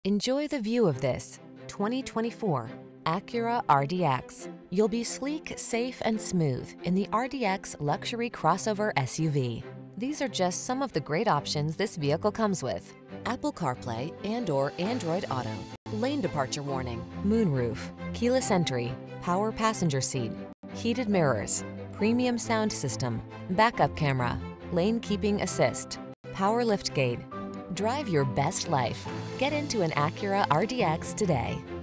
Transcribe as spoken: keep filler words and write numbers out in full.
Enjoy the view of this twenty twenty-four Acura R D X. You'll be sleek, safe, and smooth in the R D X luxury crossover S U V. These are just some of the great options this vehicle comes with: Apple CarPlay and or Android Auto, lane departure warning, moonroof, keyless entry, power passenger seat, heated mirrors, premium sound system, backup camera, lane keeping assist, power liftgate. Drive your best life. Get into an Acura R D X today.